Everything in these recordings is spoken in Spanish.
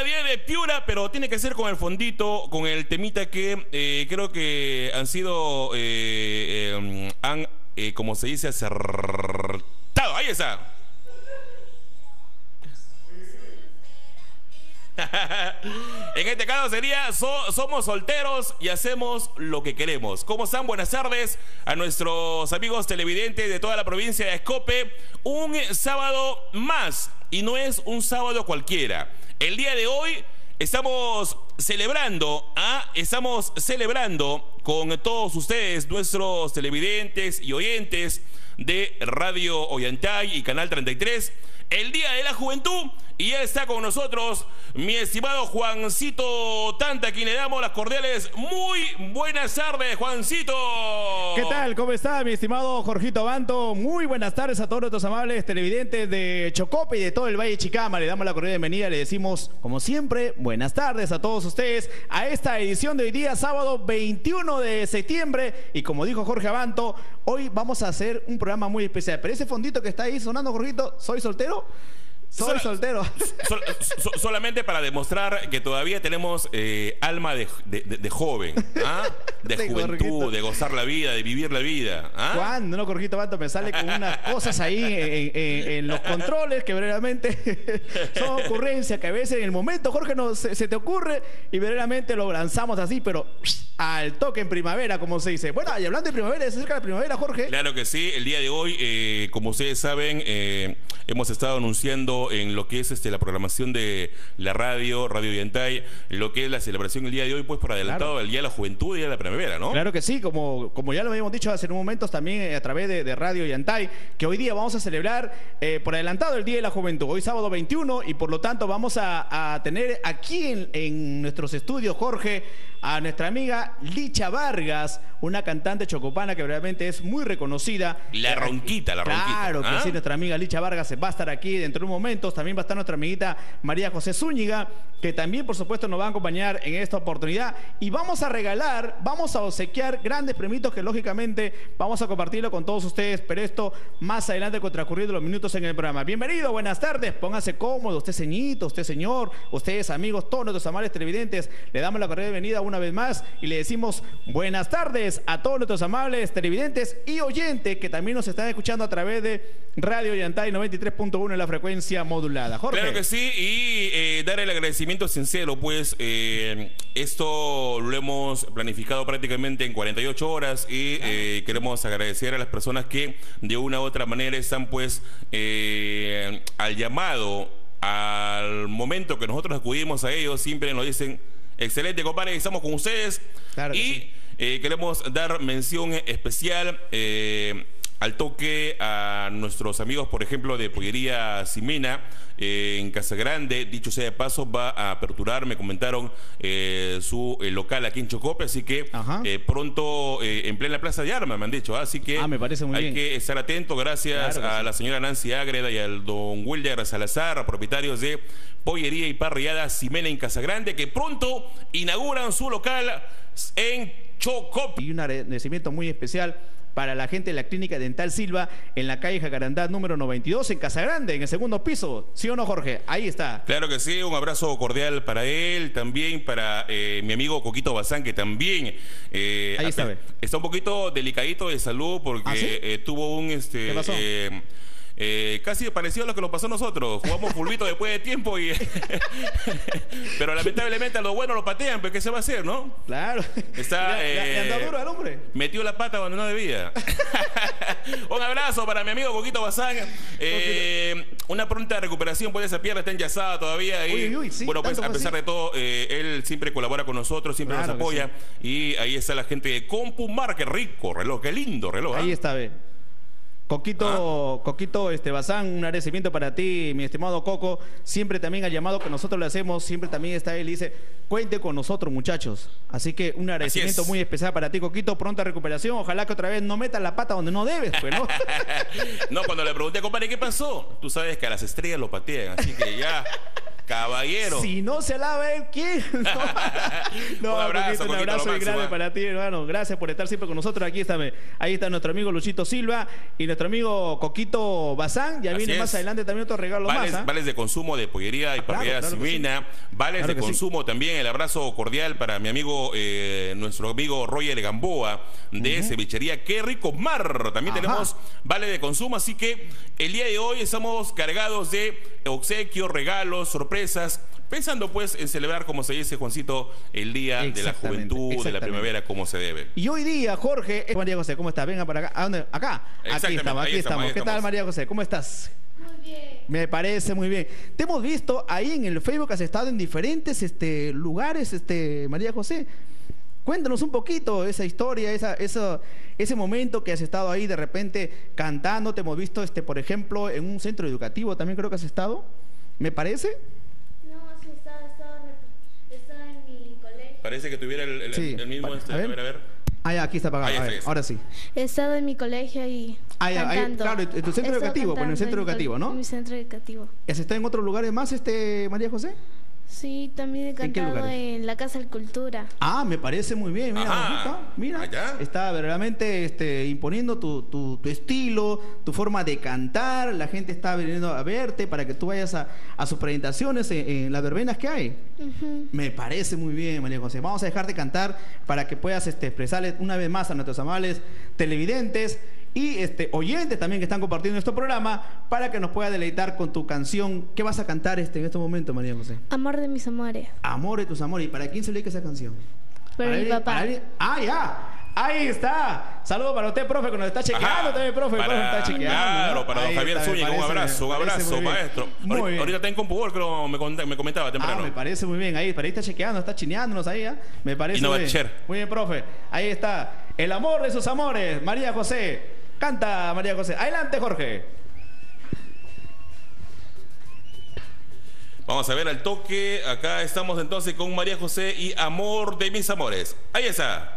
día de Piura, pero tiene que ser con el fondito, con el temita que creo que han sido, como se dice, acertado. Ahí está. En este caso sería somos solteros y hacemos lo que queremos. ¿Cómo están? Buenas tardes a nuestros amigos televidentes de toda la provincia de Escope. Un sábado más, y no es un sábado cualquiera. El día de hoy estamos celebrando con todos ustedes, nuestros televidentes y oyentes de Radio Ollantay y Canal 33, el Día de la Juventud. Y ya está con nosotros mi estimado Juancito Tanta, a quien le damos las cordiales muy buenas tardes, Juancito. ¿Qué tal? ¿Cómo está mi estimado Jorgito Abanto? Muy buenas tardes a todos nuestros amables televidentes de Chocope y de todo el Valle de Chicama. Le damos la cordial bienvenida, le decimos, como siempre, buenas tardes a todos ustedes a esta edición de hoy día, sábado 21 de septiembre. Y como dijo Jorge Abanto, hoy vamos a hacer un programa muy especial. Pero ese fondito que está ahí sonando, Jorgito, ¿soy soltero? Soy soltero. Solamente para demostrar que todavía tenemos alma de joven, ¿ah? De juventud, Jorgito, de gozar la vida, de vivir la vida, ¿ah? Cuando no, Jorgito Bato, me sale con unas cosas ahí en los controles que verdaderamente son ocurrencias que a veces en el momento, Jorge, no se te ocurre y verdaderamente lo lanzamos así, pero al toque en primavera, como se dice. Bueno, y hablando de primavera, se acerca la primavera, Jorge. Claro que sí. El día de hoy, como ustedes saben, hemos estado anunciando en lo que es la programación de la Radio Ollantay, lo que es la celebración el día de hoy, pues por adelantado, claro, el Día de la Juventud y el Día de la Primavera, ¿no? Claro que sí, como ya lo habíamos dicho hace unos momentos también a través de Radio Ollantay, que hoy día vamos a celebrar por adelantado el Día de la Juventud, hoy sábado 21, y por lo tanto vamos a tener aquí en nuestros estudios, Jorge, a nuestra amiga Licha Vargas, una cantante chocopana que realmente es muy reconocida. La ronquita. Claro que sí, nuestra amiga Licha Vargas va a estar aquí dentro de un momento. También va a estar nuestra amiguita María José Zúñiga, que también por supuesto nos va a acompañar en esta oportunidad. Y vamos a regalar, vamos a obsequiar grandes premios que lógicamente vamos a compartirlo con todos ustedes, pero esto más adelante con transcurriendo los minutos en el programa. Bienvenido, buenas tardes, póngase cómodo, usted ceñito, usted señor, ustedes amigos, todos nuestros amables televidentes, le damos la cordial bienvenida una vez más y le decimos buenas tardes a todos nuestros amables televidentes y oyentes que también nos están escuchando a través de Radio Ollantay 93.1 en la frecuencia modulada. Jorge. Claro que sí, y dar el agradecimiento sincero, pues esto lo hemos planificado prácticamente en 48 horas y queremos agradecer a las personas que de una u otra manera están pues al llamado, al momento que nosotros acudimos a ellos, siempre nos dicen: excelente, compadre, estamos con ustedes. Claro, y sí, queremos dar mención especial al toque a nuestros amigos, por ejemplo, de Pollería Ximena en Casagrande. Dicho sea de paso, va a aperturar, me comentaron, su local aquí en Chocope, así que pronto en plena Plaza de Armas, me han dicho, así que me parece muy bien. Hay que estar atento. Gracias a la señora Nancy Ágreda y al don Wilder Salazar, propietarios de Pollería y Parrillada Ximena en Casagrande, que pronto inauguran su local en Chocope. Y un agradecimiento muy especial para la gente de la Clínica Dental Silva en la calle Jacarandá número 92 en Casagrande, en el segundo piso. ¿Sí o no, Jorge? Ahí está. Claro que sí, un abrazo cordial para él, también para mi amigo Coquito Bazán, que también está un poquito delicadito de salud porque tuvo un ¿Qué pasó? Casi parecido a lo que nos pasó a nosotros. Jugamos fulbito después de tiempo y pero lamentablemente a lo bueno lo patean, pero ¿qué se va a hacer, no? Claro. Está anda duro el hombre. Metió la pata cuando no debía. Un abrazo para mi amigo Coquito Bazán. Una pronta recuperación, pues esa pierna está enyesada todavía y sí, bueno, pues a pesar de todo, él siempre colabora con nosotros, siempre nos apoya, y ahí está la gente de Compumar. Qué rico reloj, qué lindo reloj. Ahí está, Coquito Bazán, un agradecimiento para ti, mi estimado Coco. Siempre también al llamado que nosotros le hacemos, siempre también está él y dice: cuente con nosotros, muchachos. Así que un agradecimiento muy especial para ti, Coquito. Pronta recuperación. Ojalá que otra vez no metas la pata donde no debes, pues, ¿no? No, cuando le pregunté, compadre, ¿qué pasó? Tú sabes que a las estrellas lo patean, así que ya Caballero. Si no se alaba él, ¿quién? No, Un abrazo, Coquito, un Coquito, abrazo lo muy grande máximo. para ti, hermano. Gracias por estar siempre con nosotros. Aquí está, ahí está nuestro amigo Luchito Silva y nuestro amigo Coquito Bazán. Ya Así viene es. más adelante también otro regalo Vales, más. ¿Ah? vales de consumo de pollería y parrilla claro que Simena. Vales Claro de que consumo también. El abrazo cordial para mi amigo, nuestro amigo Roger Gamboa de Cevichería Qué Rico Mar. También Ajá. tenemos vale de consumo. Así que el día de hoy estamos cargados de obsequios, regalos, sorpresas. Pensando pues en celebrar, como se dice, Juancito, el Día de la Juventud, de la exactamente. Primavera, como se debe. Y hoy día, Jorge, María José, ¿cómo estás? Venga para acá. ¿A dónde? Acá. Aquí Exactamente, estamos, ahí aquí estamos, estamos. ahí ¿Qué tal, estamos. María José? ¿Cómo estás? Muy bien. Me parece muy bien. Te hemos visto ahí en el Facebook, has estado en diferentes lugares, María José. Cuéntanos un poquito esa historia, ese momento que has estado ahí de repente cantando. Te hemos visto, por ejemplo, en un centro educativo también creo que has estado. ¿Me parece? No, sí, estaba en mi colegio. Parece que tuviera Sí. el mismo... Vale, a ver, a ver. Ah, ya, aquí está apagado. Ahí está, A ver, ahí está. ahora sí. He estado en mi colegio y Ah, ya, ahí, cantando. claro, en tu centro He estado educativo, bueno, en el cantando centro educativo, ¿no? En mi centro educativo. ¿Has estado en otros lugares más, María José? Sí, también he ¿En qué cantado lugares? en la Casa de Cultura. Ah, me parece muy bien. Mira, Ajá. mira, Allá. está verdaderamente imponiendo tu estilo, tu forma de cantar. La gente está viniendo a verte para que tú vayas a sus presentaciones en las verbenas que hay. Ujú. Me parece muy bien, María José. Vamos a dejarte cantar para que puedas expresarle una vez más a nuestros amables televidentes y oyentes también que están compartiendo este programa para que nos pueda deleitar con tu canción. ¿Qué vas a cantar en este momento, María José? Amor de mis amores. Amor de tus amores. ¿Y para quién se le dedica esa canción? Para mi alguien- papá. alguien? Ah, ya. Ahí está. Saludos para usted, profe, que nos está chequeando Ajá. también, profe. El profe nos está chequeando. Claro, ¿no? para don Ahí Javier está, me Zúñiga, un parece abrazo, muy bien. maestro. Muy bien. Ahorita está en Compubol, creo, me comentaba temprano. Me parece muy bien. Ahí está chequeando, está chineándonos ahí, ¿ah? Me parece Y no muy va a bien. cher. Muy bien, profe. Ahí está. El amor de sus amores, María José. Canta, María José. Adelante, Jorge. Vamos a ver al toque. Acá estamos entonces con María José y Amor de mis amores. Ahí está.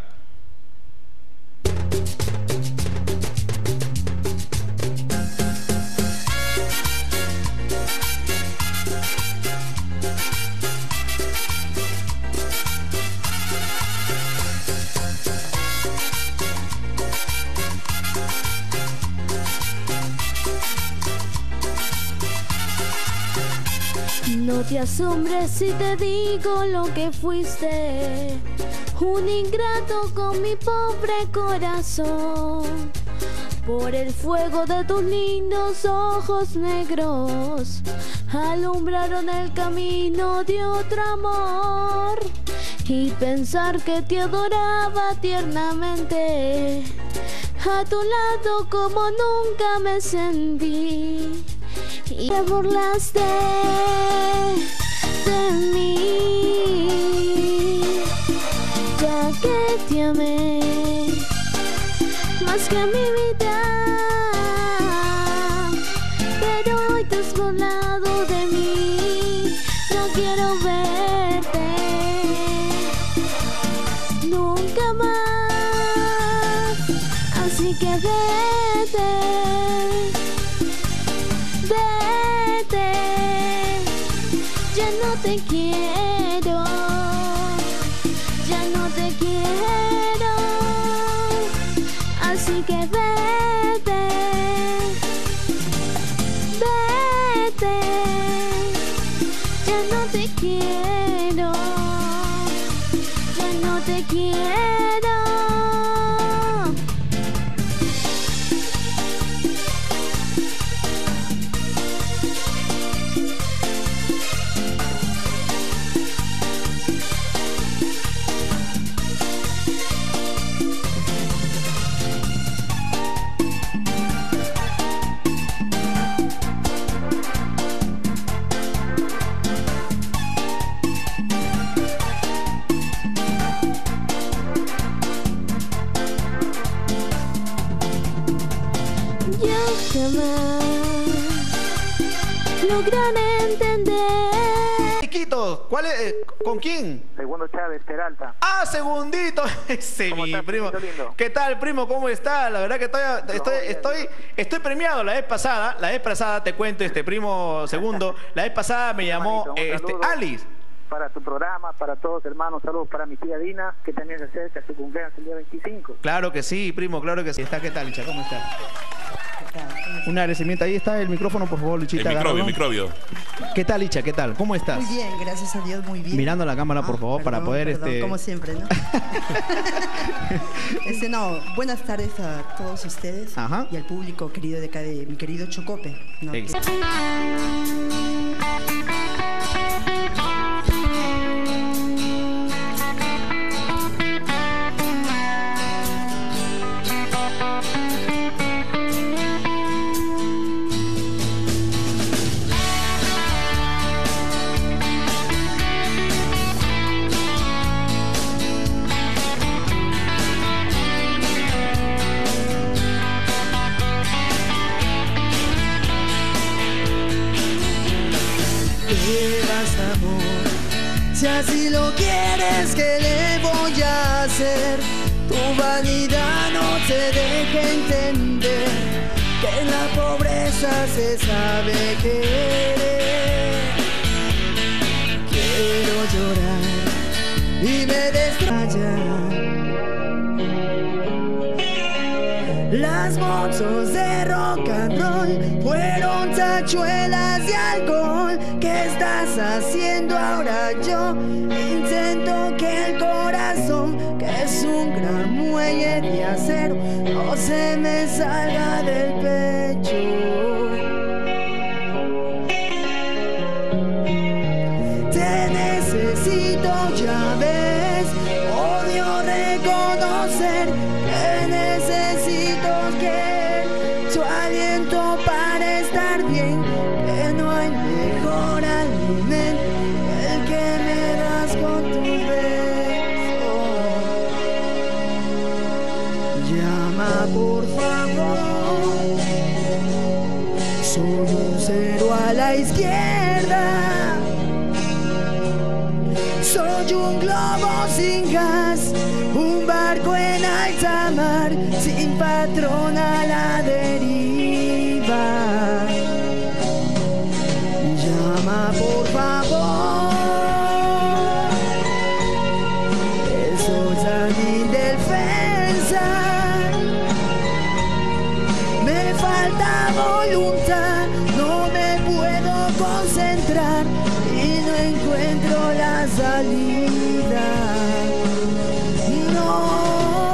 No te asombres si te digo lo que fuiste, un ingrato con mi pobre corazón. Por el fuego de tus lindos ojos negros, alumbraron el camino de otro amor. Y pensar que te adoraba tiernamente, a tu lado como nunca me sentí. Y te burlaste de mí, ya que te amé más que a mi vida, pero hoy te has burlado de mí. No quiero verte nunca más, así que vete. Vete, ya no te quiero, ya no te quiero, así que vete, vete, ya no te quiero, ya no te quiero. Yo jamás lograré entender. Chiquitos, segundos. ¿Cuál es? ¿Con quién? Segundo Chávez, Peralta. Ah, segundito. Ese ¿Cómo mi estás, primo. primito lindo? ¿Qué tal, primo? ¿Cómo está? La verdad que estoy premiado la vez pasada, te cuento, primo segundo, la vez pasada me llamó Hermanito, un saludo Alice. Para tu programa, para todos hermanos, saludos para mi tía Dina, que también se acerca a su cumpleaños el día 25. Claro que sí, primo, claro que sí. ¿Qué tal, Licha? ¿Cómo está? ¿Qué tal? ¿Cómo estás? Un agradecimiento. Ahí está el micrófono, por favor, Lichita. El microbio. ¿Qué tal, Licha? ¿Qué tal? ¿Cómo estás? Muy bien, gracias a Dios, muy bien. Mirando la cámara, por favor, para poder como siempre, ¿no? No, buenas tardes a todos ustedes. Ajá. Y al público querido de acá, de mi querido Chocope, ¿no? Si así lo quieres, ¿qué le voy a hacer? Tu vanidad no te deja entender que en la pobreza se sabe querer. Quiero llorar y me destraya. Las motos de rock and roll fueron tachuelas de alcohol. ¿Qué estás haciendo ahora? Yo intento que el corazón, que es un gran muelle de acero, no se me salga del pecho. Te necesito, ya ves, odio reconocer que necesito que tu aliento para estar bien, que no hay mejor alimento que el que me das con tu beso. Llama por favor, soy un cero a la izquierda, soy un globo sin gas, un barco en alta mar, sin patrón a la deriva. Llama por favor, esos a mi defensa. Me falta voluntad, no me puedo concentrar y no encuentro la salida. No.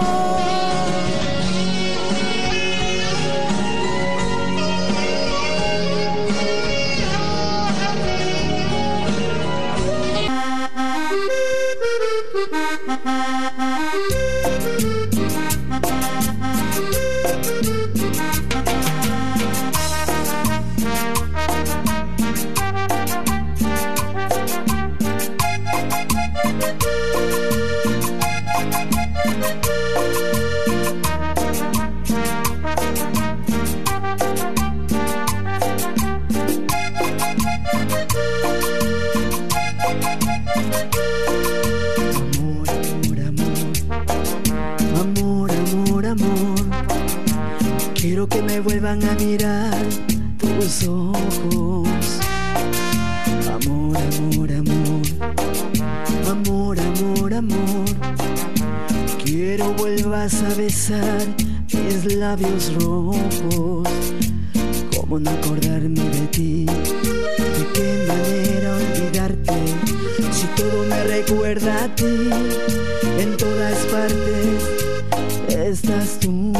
Quiero que me vuelvan a mirar tus ojos. Amor, amor, amor. Amor, amor, amor. Quiero vuelvas a besar mis labios rojos. ¿Cómo no acordarme de ti? ¿De qué manera olvidarte? Si todo me recuerda a ti, en todas partes estás tú.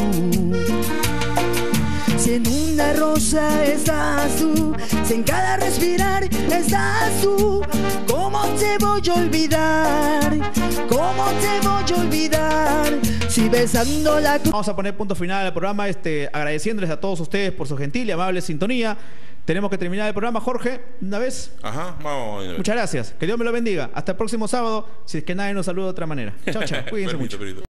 Si en una rosa estás tú, si en cada respirar estás tú, ¿cómo te voy a olvidar? ¿Cómo te voy a olvidar? Si besando la... Vamos a poner punto final al programa, agradeciéndoles a todos ustedes por su gentil y amable sintonía. Tenemos que terminar el programa, Jorge, una vez. Ajá, vamos. Muchas gracias. Que Dios me lo bendiga. Hasta el próximo sábado, si es que nadie nos saluda de otra manera. Chao, chao. Cuídense mucho.